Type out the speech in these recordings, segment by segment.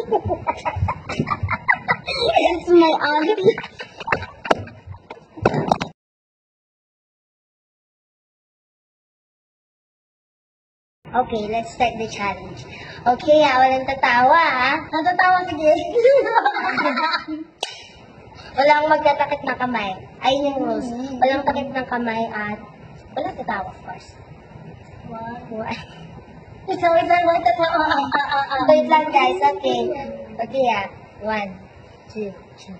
It's my auntie. Okay, let's start the challenge. Okay, walang tatawa, ha? Natatawa, sige. Walang magtatakip ng kamay. Ayun yung rules. Walang takip ng kamay at walang tatawa, of course. Wait lang, guys. Okay. Okay, 1, 2, 3.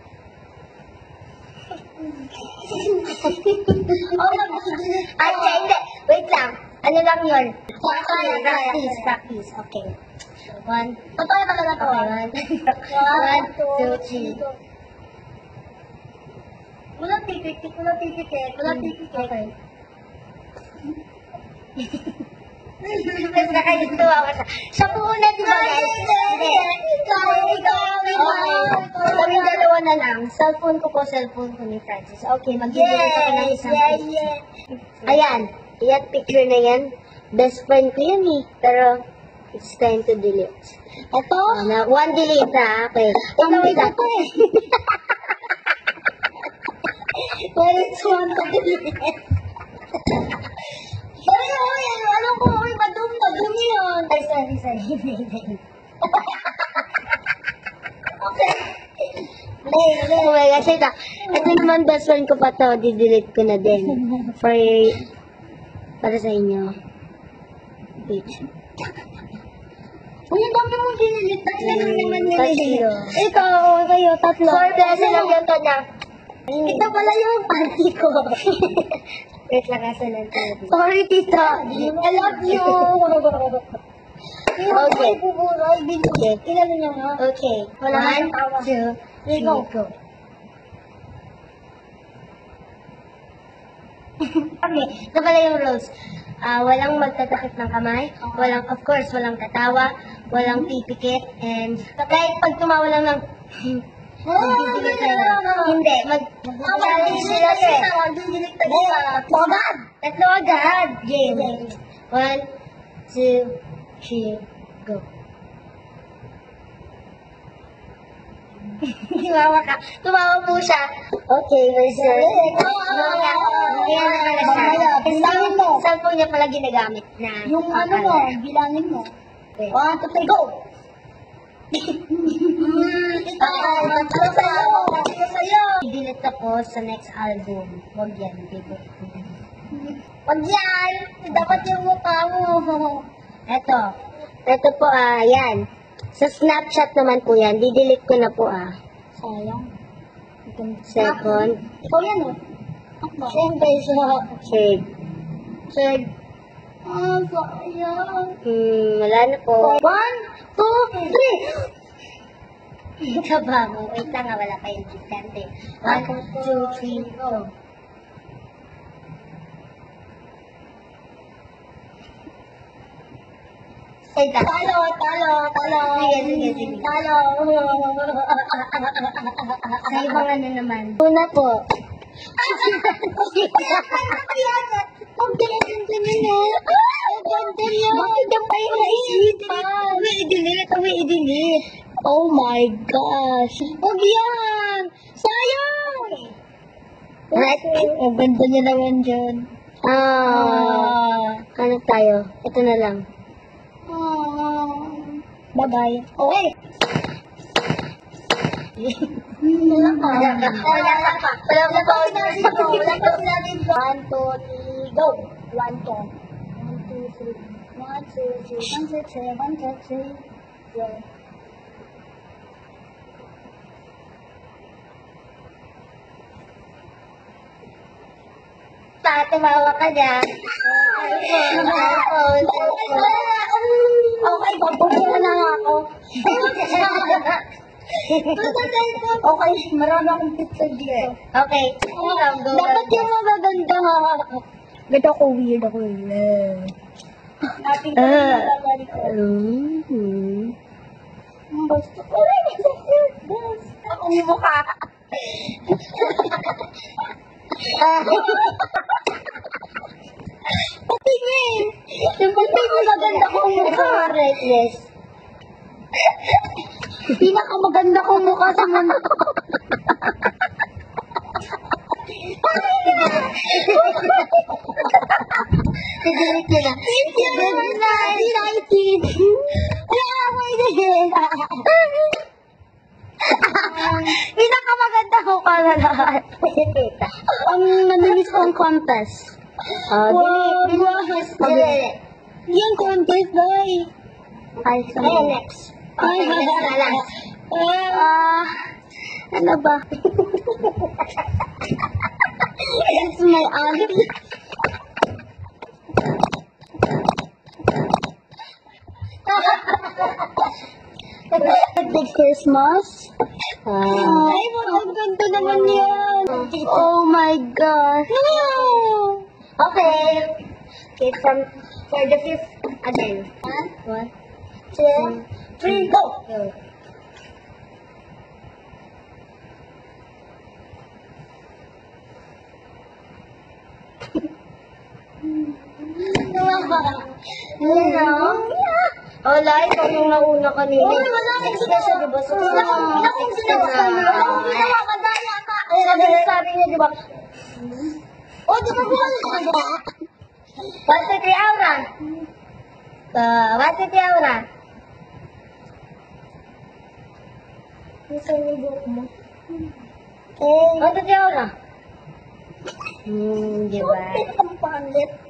Hindi. Wait lang. Ano lang yun? Practice. Okay. 1. Totoo talaga to. 1, 2, 3. Walang titik. Okay. Tapos nakayutuwa ko siya. Siya po una, di ba, guys? Ikaw. Kami dalawa na lang. Cellphone ko ni Francis. Okay, mag-delete ako ng isang picture. Ayan. Yan, picture na yan. Best friend ko yan eh. Pero, it's time to delete. Ito? One delete ha. Okay. Wait ako eh. Well, it's one to delete. Alam ko, madumi yun. Ay, sorry. Okay. Oh my gosh, ito naman best friend ko pa to. Di-delete ko na din. Para sa inyo. Page. Uy, ang dami mong dinilit. Ikaw, kayo, tatlo. Sorry, kasi lang yung to na. Ito pala yung party ko. Wait lang, asa lang. Sorry, tita. I love you. Okay. Ilan nyo nga? Okay. 1, 2, 3, go. Okay, ito pala yung rules. Walang magtatakip ng kamay, of course, walang tatawa, walang pipikit, and kahit pag tumawa lang ng hindi, mag-challenge sila tatlo agad. Game. 1, 2, 3, go. Tumawa po siya. Okay, Mr. Saan po niya pala ginagamit na? Yung ano mo, bilangin mo. 1, 2, 3, go! I-delete ako sa next album. Huwag yan, people. Huwag yan! Dapat yung mukha mo. Ito po, yan. Sa Snapchat naman po yan. Di-delete ko na po, Sayang. Second. Ikaw yan, Third. sayang. Wala na po. 1, 2, 3! Ika ba mo? Wait lang wala pa yung distante. 1, 2, 3, go. Talo. Sige. Talo. Sa ibang ano naman. Una po. Ang ganda niya. Bakit ang pa yung naisipan? I-delete. Oh my gosh. Huwag yan. Sayang. Ang ganda niya naman dyan. Ano tayo? Ito na lang. Bye-bye. Okay. Wala pa. 1, 2, 3, go. 1, 2, 3, go. Tumawa ka dyan. Okay, babuhin na nga ako. Okay, marami akong picture dito. Okay. Dapat yung magaganda nga. Ganda ko, weird ako. Natin ko gusto ko rin. Ako yung mukha. Patingin. Yung patingin magaganda ko yung mukha. Correctness. Pinakamaganda kong mukha sa mundo. Sigarit ko na. Good night. Pinakamaganda ko ka na lahat. Ang naminis kong contest. Yung contest, boy. Ay, Ayan, next. Okay, next na lang. Ano ba? It's my auntie. Happy Christmas. Ay, ang ganda naman yan. Oh my God. No! Okay. Okay, for the fifth again. 1, 2, 3, go! Wala, ikaw yung nauna kanina. Uy, wala kang Kasi diba, Wala kang ginawa. Sabi niya, diba? Oh, di ba buwan ka ba? 1, 2, 3, aura. 1, 2, 3, aura. Nasaan yung buhok mo? 1, 2, 3, aura. Diba? Ang pangit.